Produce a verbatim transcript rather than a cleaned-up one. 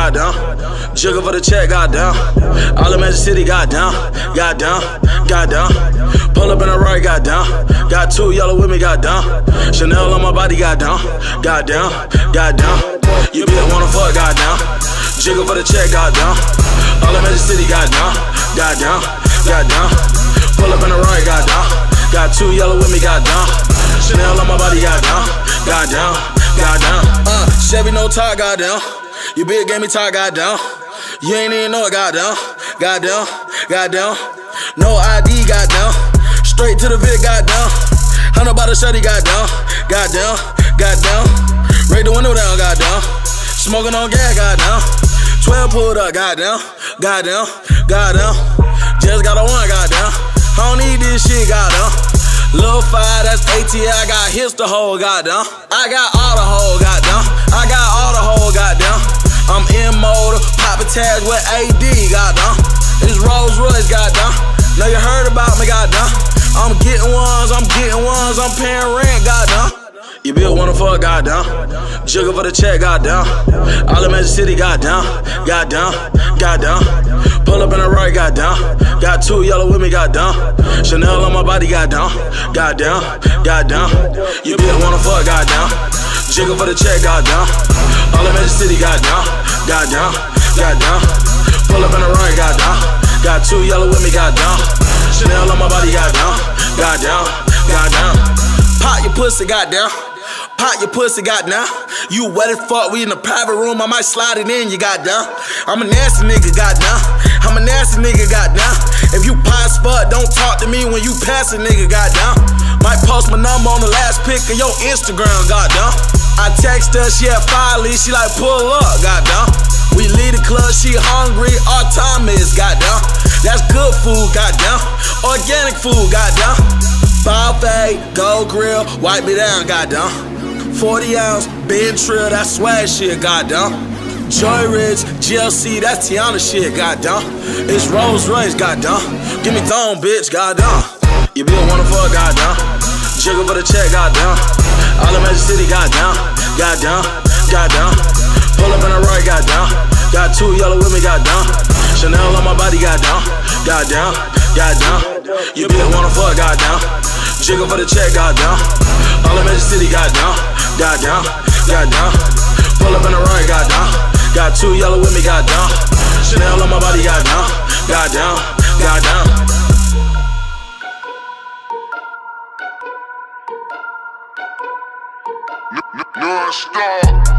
goddamn. Jiggle for the check, goddamn. All in Magic City, goddamn. Goddamn, goddamn. Pull up in the right, goddamn. Got two yellow with me, goddamn. Chanel on my body, goddamn. Goddamn, goddamn. You bitch wanna fuck, goddamn. Jiggle for the check, goddamn. All in Magic City, goddamn. Goddamn, goddamn. Pull up in the right, goddamn. Got two yellow with me, goddamn. Chanel on my body, goddamn. Goddamn, goddamn. Uh, Chevy no tie, goddamn. You bitch gave me tie, goddamn. You ain't even know it, goddamn. Goddamn, goddamn. No I D, goddamn. Straight to the Vic, goddamn. Hundred by the shutty, goddamn. Goddamn, goddamn. Break the window down, goddamn. Smoking on gas, goddamn. Twelve pulled up, goddamn. Goddamn, goddamn. Just got a one, goddamn. I don't need this shit, goddamn. Lil' five, that's A T L, I got hits the whole, goddamn. I got all the whole, goddamn. I got all the whole, goddamn. I'm in motor, poppin' tags with A D, goddamn. It's Rolls Royce, goddamn. Know you heard about me, goddamn. I'm getting ones, I'm getting ones, I'm paying rent, goddamn. You bitch wanna fuck, goddamn. Jiggle for the check, goddamn. All in Magic City, goddamn. Goddamn, goddamn. Pull up in the right, goddamn. Got two yellow with me, goddamn. Chanel on my body, goddamn. Goddamn, goddamn. You bitch wanna fuck, goddamn. Jiggle for the check, goddamn. All in Magic City, goddamn. Goddamn, goddamn. Pull up in the right, goddamn. Got two yellow with me, goddamn. Chanel on my body, goddamn. Goddamn, goddamn. Pop your pussy, goddamn. Pop your pussy, goddamn. You wet as fuck, we in the private room, I might slide it in you, goddamn. I'm a nasty nigga, goddamn. I'm a nasty nigga, goddamn. If you pie as fuck, don't talk to me when you pass a nigga, goddamn. Might post my number on the last pic of your Instagram, goddamn. I text her, she at Filey, she like pull up, goddamn. We leave the club, she hungry, our time is, goddamn. That's good food, goddamn. Organic food, goddamn. Buffet, gold grill, wipe me down, goddamn. forty ounce, Ben Trill, that swag shit, goddamn. Joy Ridge, G L C, that's Tiana shit, goddamn. It's Rolls Royce, goddamn. Give me thong, bitch, goddamn. You bitch wanna fuck, goddamn. Jiggle for the check, goddamn. All in Magic City, goddamn. Goddamn, goddamn. Pull up in the right, goddamn. Got two yellow with me, goddamn. Chanel on my body, goddamn. Goddamn, goddamn. You bitch wanna fuck, goddamn. Jiggle for the check, goddamn. All in Magic City, goddamn. Goddamn, goddamn. Pull up in the right, goddamn. Got two yellow with me, goddamn. Chanel on my body, goddamn. Goddamn, goddamn. No, no, no, stop.